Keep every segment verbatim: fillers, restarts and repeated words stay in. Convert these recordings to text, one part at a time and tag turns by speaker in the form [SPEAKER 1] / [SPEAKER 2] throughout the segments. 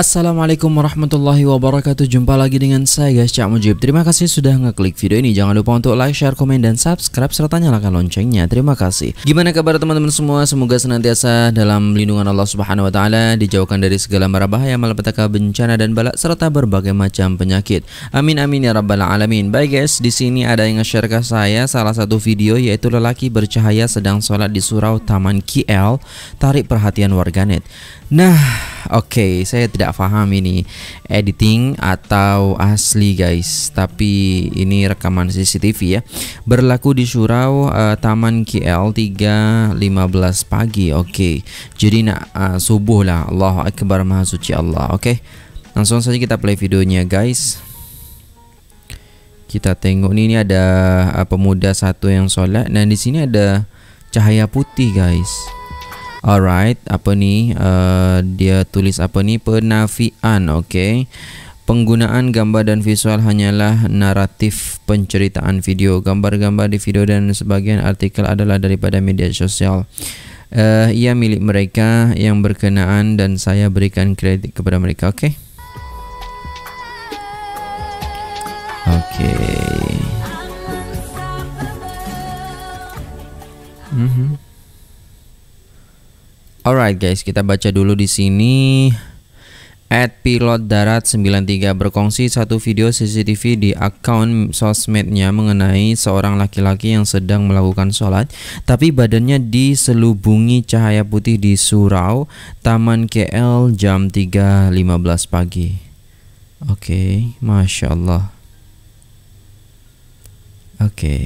[SPEAKER 1] Assalamualaikum warahmatullahi wabarakatuh. Jumpa lagi dengan saya guys, Cak Mujib. Terima kasih sudah ngeklik video ini. Jangan lupa untuk like, share, komen, dan subscribe serta nyalakan loncengnya. Terima kasih. Gimana kabar teman-teman semua? Semoga senantiasa dalam lindungan Allah Subhanahu wa taala, dijauhkan dari segala mara bahaya, malapetaka, bencana dan bala serta berbagai macam penyakit. Amin amin ya rabbal alamin. Baik guys, di sini ada yang nge-share ke saya salah satu video, yaitu lelaki bercahaya sedang sholat di surau Taman K L, tarik perhatian warganet. Nah, oke, okay, saya tidak paham ini editing atau asli guys, tapi ini rekaman C C T V ya. Berlaku di surau uh, Taman K L tiga lima belas pagi. Oke, okay. Jadi nak uh, subuh lah. Allahu Akbar, Maha Suci Allah. Oke, okay. Langsung saja kita play videonya guys. Kita tengok nih, ini ada uh, pemuda satu yang sholat. Dan di sini ada cahaya putih guys. Alright, apa nih? Uh, dia tulis apa nih? Penafian, oke. Okay. Penggunaan gambar dan visual hanyalah naratif penceritaan video. Gambar-gambar di video dan sebagian artikel adalah daripada media sosial. Uh, ia milik mereka yang berkenaan dan saya berikan kredit kepada mereka, oke? Okay? Oke. Okay. Mm-hmm. Alright guys, kita baca dulu di sini. At pilot darat sembilan tiga berkongsi satu video C C T V di akun sosmednya mengenai seorang laki-laki yang sedang melakukan sholat, tapi badannya diselubungi cahaya putih di surau Taman K L jam tiga lima belas pagi. Oke, okay, Masya Allah. Oke. Okay.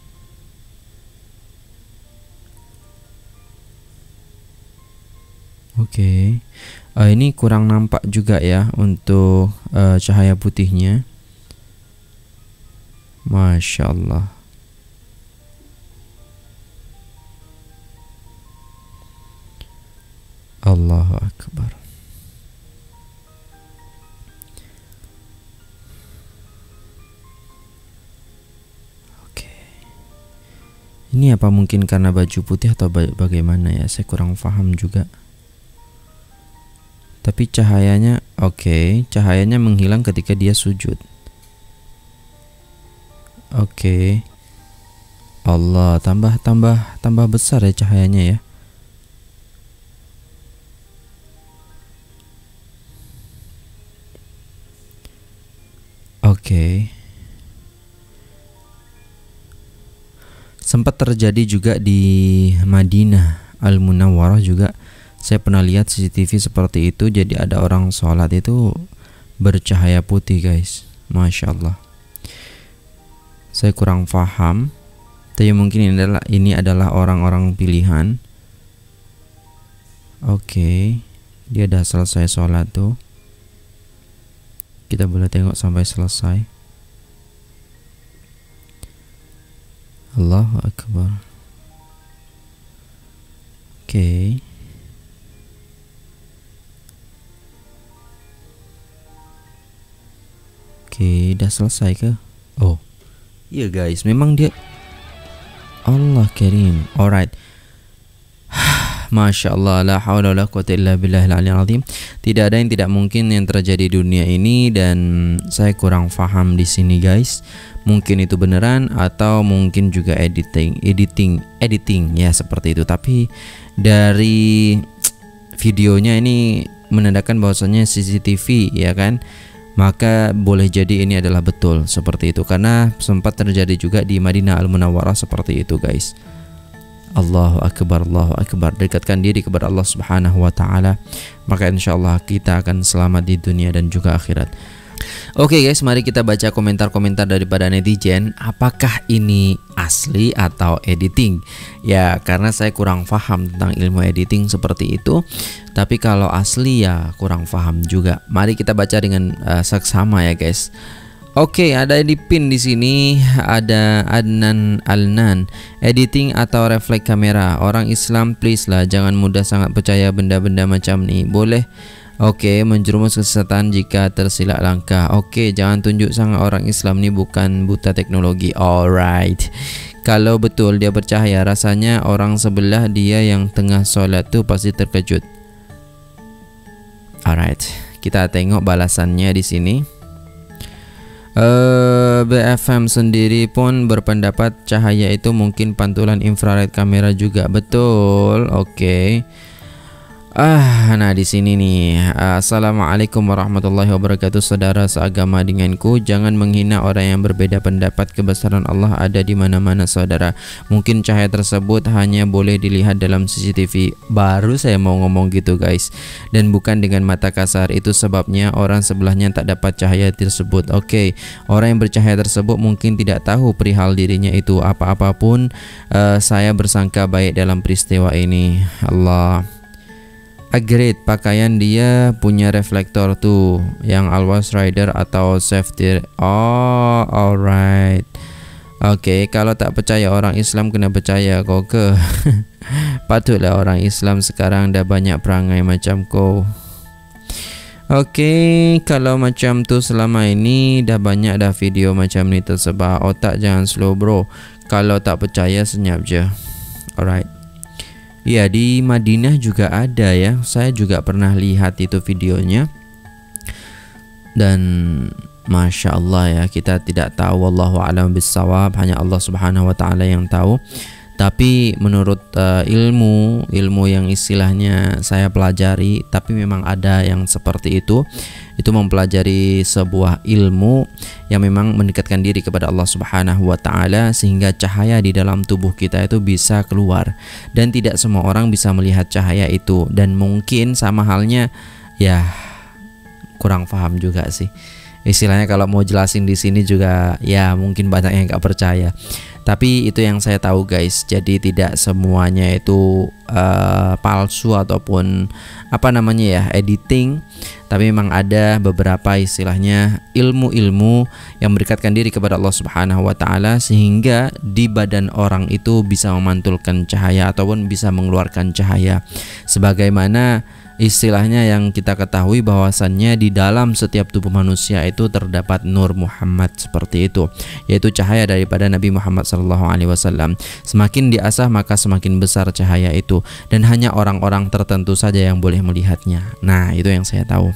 [SPEAKER 1] Oke, okay. uh, ini kurang nampak juga ya untuk uh, cahaya putihnya. Masya Allah. Allahu Akbar. Oke. Okay. Ini apa mungkin karena baju putih atau bagaimana ya? Saya kurang paham juga. Tapi cahayanya oke, okay, cahayanya menghilang ketika dia sujud. Oke. Okay. Allah, tambah tambah tambah besar ya cahayanya ya. Oke. Okay. Sempat terjadi juga di Madinah Al-Munawwarah juga. Saya pernah lihat C C T V seperti itu. Jadi ada orang sholat itu bercahaya putih guys. Masya Allah. Saya kurang paham, tapi mungkin ini adalah ini adalah orang-orang pilihan. Oke, okay. Dia udah selesai sholat tuh. Kita boleh tengok sampai selesai. Allahu Akbar. Oke. Okay. Oke, udah selesai ke? Oh, iya guys, memang dia Allah Karim. Alright. Masya Allah, la hawla wa la quwwata illa billahil aliyil azim. Tidak ada yang tidak mungkin yang terjadi di dunia ini, dan saya kurang paham di sini guys. Mungkin itu beneran atau mungkin juga editing, editing, editing ya seperti itu. Tapi dari videonya ini menandakan bahwasanya C C T V ya kan. Maka boleh jadi ini adalah betul seperti itu, karena sempat terjadi juga di Madinah Al-Munawwarah seperti itu guys. Allahu Akbar, Allahu Akbar. Dekatkan diri kepada Allah Subhanahu wa taala, maka insyaallah kita akan selamat di dunia dan juga akhirat. Oke okay guys, mari kita baca komentar-komentar daripada netizen. Apakah ini asli atau editing? Ya, karena saya kurang paham tentang ilmu editing seperti itu. Tapi kalau asli ya kurang paham juga. Mari kita baca dengan uh, seksama ya guys. Oke, okay, ada di pin di sini ada Adnan Alnan. Editing atau refleks kamera. Orang Islam please lah, jangan mudah sangat percaya benda-benda macam ni. Boleh. Oke, okay, menjerumus kesesatan jika tersilap langkah. Oke, okay, jangan tunjuk sangat orang Islam ni bukan buta teknologi. Alright. Kalau betul dia bercahaya, rasanya orang sebelah dia yang tengah solat tu pasti terkejut. Alright, Kita tengok balasannya di sini. Uh, B F M sendiri pun berpendapat cahaya itu mungkin pantulan infrared kamera juga. Betul. Oke. Okay. Ah, nah di sini nih. Assalamualaikum warahmatullahi wabarakatuh. Saudara seagama denganku, jangan menghina orang yang berbeda pendapat. Kebesaran Allah ada di mana-mana, saudara. Mungkin cahaya tersebut hanya boleh dilihat dalam C C T V. Baru saya mau ngomong gitu, guys. Dan bukan dengan mata kasar. Itu sebabnya orang sebelahnya tak dapat cahaya tersebut. Oke, okay. Orang yang bercahaya tersebut mungkin tidak tahu perihal dirinya itu. Apa-apapun, uh, saya bersangka baik dalam peristiwa ini. Allah. Agreed, pakaian dia punya reflektor tuh, yang Always Rider atau safety. Oh, alright. Oke, okay, kalau tak percaya orang Islam kena percaya kau ke. Patutlah orang Islam sekarang dah banyak perangai macam kau. Oke, okay, kalau macam tu selama ini dah banyak dah video macam ni tersebar. Otak jangan slow bro. Kalau tak percaya senyap je. Alright. Ya, di Madinah juga ada ya. Saya juga pernah lihat itu videonya. Dan Masya Allah ya, kita tidak tahu, wallahu a'lam bissawab, hanya Allah subhanahu wa ta'ala yang tahu. Tapi menurut uh, ilmu ilmu yang istilahnya saya pelajari, tapi memang ada yang seperti itu. Itu mempelajari sebuah ilmu yang memang mendekatkan diri kepada Allah Subhanahu wa taala sehingga cahaya di dalam tubuh kita itu bisa keluar, dan tidak semua orang bisa melihat cahaya itu. Dan mungkin sama halnya ya, kurang paham juga sih. Istilahnya kalau mau jelasin di sini juga ya mungkin banyak yang gak percaya. Tapi itu yang saya tahu, guys. Jadi tidak semuanya itu uh, palsu ataupun apa namanya ya, editing. Tapi memang ada beberapa istilahnya ilmu-ilmu yang mendekatkan diri kepada Allah Subhanahu wa taala sehingga di badan orang itu bisa memantulkan cahaya ataupun bisa mengeluarkan cahaya. Sebagaimana istilahnya yang kita ketahui bahwasannya di dalam setiap tubuh manusia itu terdapat Nur Muhammad, seperti itu, yaitu cahaya daripada Nabi Muhammad sallallahu alaihi wasallam. Semakin diasah maka semakin besar cahaya itu, dan hanya orang-orang tertentu saja yang boleh melihatnya. Nah, itu yang saya tahu.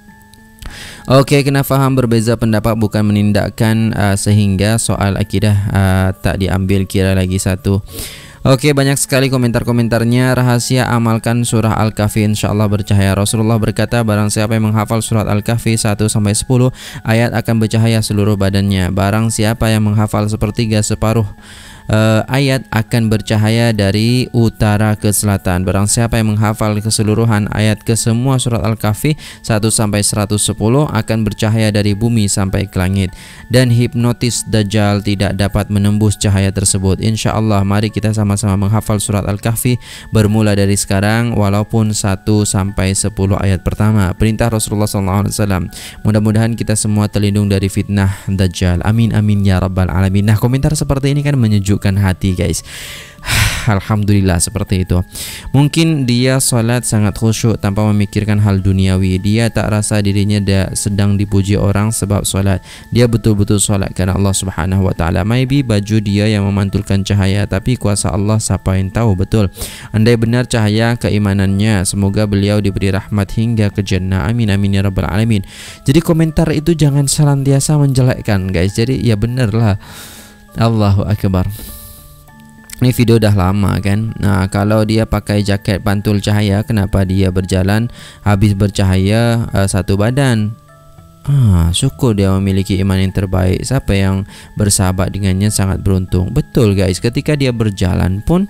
[SPEAKER 1] Oke, kena faham berbeza pendapat bukan menindakkan uh, sehingga soal akidah uh, tak diambil kira lagi satu. Oke, banyak sekali komentar-komentarnya. Rahasia amalkan surah Al-Kahfi insyaallah bercahaya. Rasulullah berkata, barang siapa yang menghafal surat Al-Kahfi satu sampai sepuluh ayat akan bercahaya seluruh badannya. Barang siapa yang menghafal sepertiga separuh Uh, ayat akan bercahaya dari utara ke selatan. Barang siapa yang menghafal keseluruhan ayat ke semua surat Al-Kahfi satu sampai seratus sepuluh akan bercahaya dari bumi sampai ke langit, dan hipnotis Dajjal tidak dapat menembus cahaya tersebut. InsyaAllah mari kita sama-sama menghafal surat Al-Kahfi bermula dari sekarang, walaupun satu sampai sepuluh ayat pertama. Perintah Rasulullah shallallahu alaihi wasallam. Mudah-mudahan kita semua terlindung dari fitnah Dajjal. Amin amin ya rabbal alamin. Nah, komentar seperti ini kan menyejukkan hati, guys. Alhamdulillah seperti itu. Mungkin dia sholat sangat khusyuk tanpa memikirkan hal duniawi. Dia tak rasa dirinya dia sedang dipuji orang sebab sholat. Dia betul-betul sholat karena Allah Subhanahu wa taala. Maybe baju dia yang memantulkan cahaya, tapi kuasa Allah siapa yang tahu. Betul. Andai benar cahaya keimanannya, semoga beliau diberi rahmat hingga ke jannah. Amin amin ya rabbal alamin. Jadi komentar itu jangan senantiasa menjelekkan, guys. Jadi ya benar lah. Allahu akbar. Ini video dah lama kan. Nah, kalau dia pakai jaket pantul cahaya, kenapa dia berjalan habis bercahaya uh, satu badan? Ah, syukur dia memiliki iman yang terbaik. Siapa yang bersahabat dengannya sangat beruntung. Betul, guys. Ketika dia berjalan pun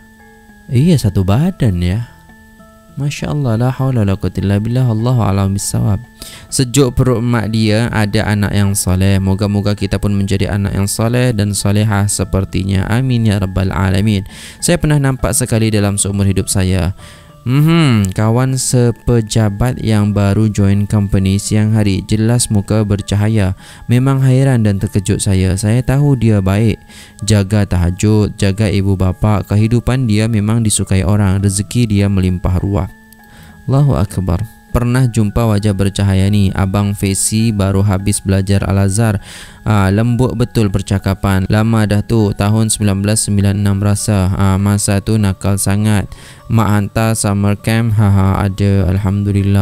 [SPEAKER 1] iya satu badan ya. Masya Allah, la haula la quwwata illa billah, Allahu a'lam bissawab. Sejuk perut mak dia ada anak yang soleh. Moga-moga kita pun menjadi anak yang soleh dan solehah sepertinya. Amin ya rabbal alamin. Saya pernah nampak sekali dalam seumur hidup saya. Hmm, kawan sepejabat yang baru join company siang hari, jelas muka bercahaya. Memang hairan dan terkejut saya. Saya tahu dia baik, jaga tahajud, jaga ibu bapa. Kehidupan dia memang disukai orang, rezeki dia melimpah ruah. Allahu akbar. Pernah jumpa wajah bercahaya nih, Abang Fesi baru habis belajar Al-Azhar. Ah, lembut betul percakapan. Lama dah tu, tahun sembilan belas sembilan puluh enam rasa. Ah, masa tu nakal sangat. Mak hantar summer camp, haha ada, alhamdulillah.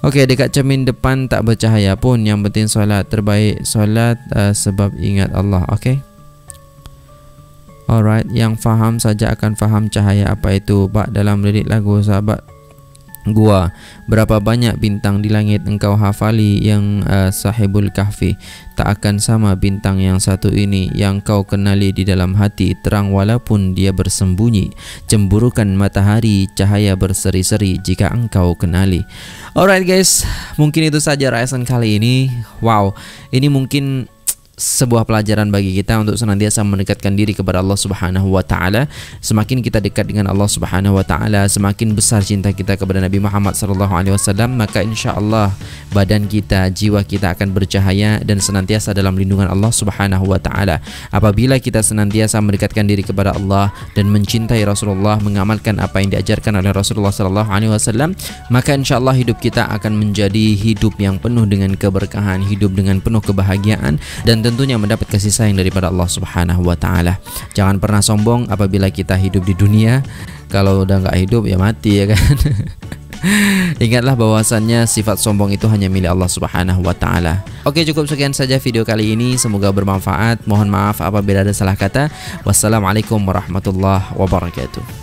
[SPEAKER 1] Okey, dekat cermin depan tak bercahaya pun, yang penting solat. Terbaik solat uh, sebab ingat Allah. Okey. Alright, yang faham saja akan faham cahaya apa itu. Bak dalam lirik lagu sahabat gua, berapa banyak bintang di langit engkau hafali yang uh, sahibul kahfi, tak akan sama bintang yang satu ini yang kau kenali di dalam hati, terang walaupun dia bersembunyi, cemburukan matahari cahaya berseri-seri jika engkau kenali. Alright guys, mungkin itu saja raisan kali ini. Wow, ini mungkin sebuah pelajaran bagi kita untuk senantiasa mendekatkan diri kepada Allah Subhanahu wa taala. Semakin kita dekat dengan Allah Subhanahu wa taala, semakin besar cinta kita kepada Nabi Muhammad sallallahu alaihi wasallam, maka insyaallah badan kita, jiwa kita akan bercahaya dan senantiasa dalam lindungan Allah Subhanahu wa taala. Apabila kita senantiasa mendekatkan diri kepada Allah dan mencintai Rasulullah, mengamalkan apa yang diajarkan oleh Rasulullah sallallahu alaihi wasallam, maka insyaallah hidup kita akan menjadi hidup yang penuh dengan keberkahan, hidup dengan penuh kebahagiaan, dan tentunya mendapat kasih sayang daripada Allah Subhanahu wa taala. Jangan pernah sombong apabila kita hidup di dunia. Kalau udah nggak hidup ya mati ya kan. Ingatlah bahwasannya sifat sombong itu hanya milik Allah Subhanahu wa taala. Oke, cukup sekian saja video kali ini. Semoga bermanfaat. Mohon maaf apabila ada salah kata. Wassalamualaikum warahmatullahi wabarakatuh.